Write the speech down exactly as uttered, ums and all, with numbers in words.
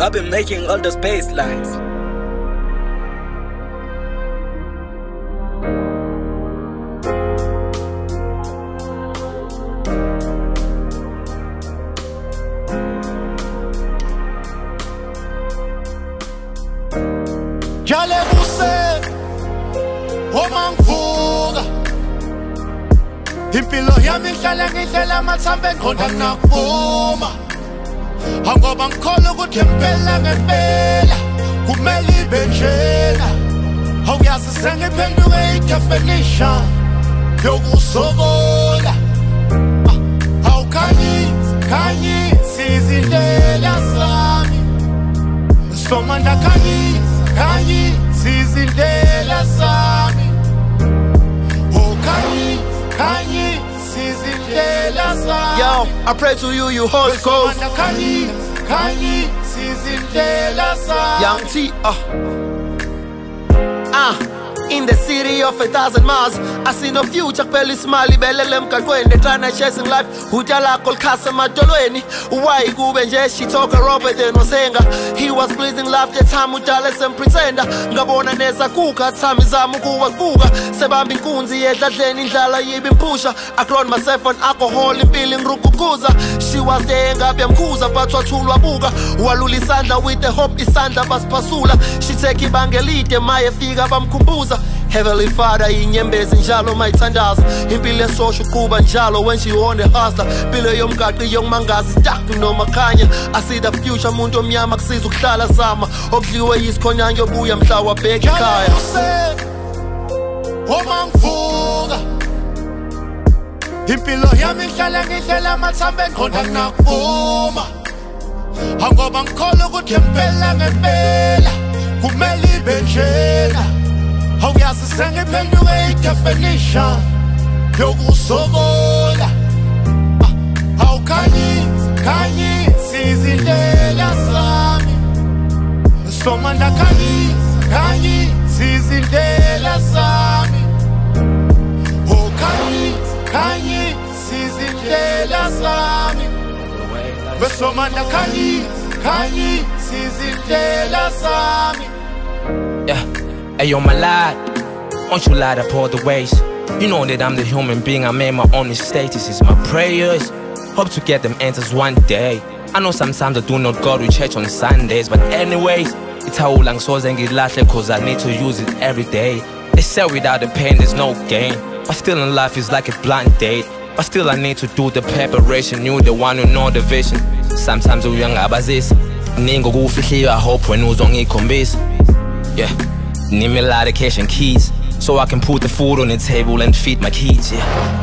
I've been making all those bass lines. Jale buse omangvuka impilo yami ihlala ngihlela amathambo enqonda ngakuvuma angoba ngikholwa ukuthi impela ngempela kumele ibe njena awuyazi sengiphenduke i-definition yokusokola awukhanyisi khanyisi izindlela zami soma ndakhanyisa khanyisi izindlela zami oh khanyisi khanyisi izindlela zami. Yo, I pray to you, you host coast. YoungTee, uh. Ah, in the city of a thousand miles, I see no future. Peli smiley, belelem kakwen, trying to chasing life. Hutala kol kasa matolweni. Why kube nje she talk a Robert and Osenga. He was pleasing life the time hutala some pretender. Ngabona neza kuka, time is amukuwa kuga. Sebambi kunzi yedla deni ndala yibin pusha. I cloned myself on alcohol in feeling rukukuza. She was there ngabya mkuza, but watulwa buga. Waluli sanda with the hope isanda bas pasula. She take Ibanga Elide, maya figa bamkumbuza. Heavenly Father, inyembezi njalo mayithandaza. Impilo esosho kuba njalo when she on the hustler. Impilo yomgaqi yongmangazi stuck noma khanya. I see the future muntu omnyama kusiza ukuhlala zama. Okudliwe yisikhonyana yobuya mhla wabheka ekhaya. Omangvuka impilo yami ihlala ngihlela amathambo enqonda ngakuvuma angoba ngikholwa ukuthi impela ngempela kumele ibe njena awuyazi sengiphenduke i-definition yokusokola awukhanyisi khanyisi izindlela zami soma ndakhanyisi khanyisi izindlela zami oh khanyisi khanyisi izindlela zami besoma ndakhanyisi khanyisi izindlela zami. Yeah, ayo my lad, won't you light up all the ways? You know that I'm the human being, I made my own mistakes. This is my prayers, hope to get them answers one day. I know sometimes I do not go to church on Sundays, but anyways, it's how long so ngilahle cause I need to use it every day. They say without the pain there's no gain, but still in life is like a blind date. But still I need to do the preparation, you the one who know the vision. Sometimes uyangabazisa ningo kufihliwe, I hope when uzongikhombisa. Yeah, need me a lot of cash and keys so I can put the food on the table and feed my kids, yeah.